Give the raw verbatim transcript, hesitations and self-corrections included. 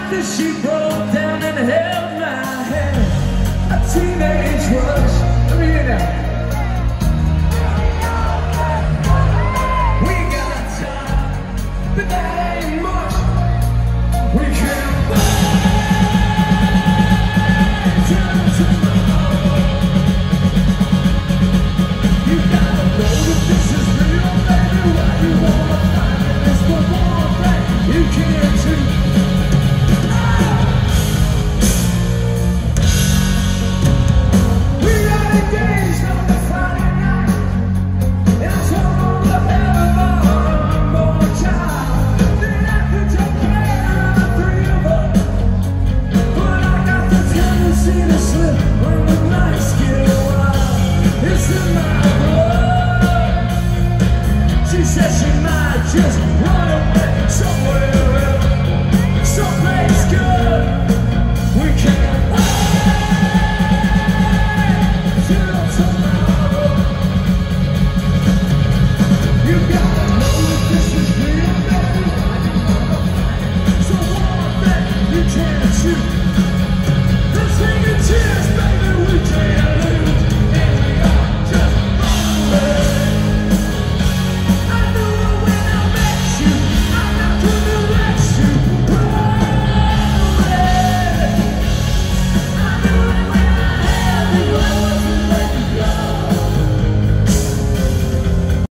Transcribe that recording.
after she broke down and held my hand. A teenage rush. Let me hear that. We got time, but that ain't much. We can't.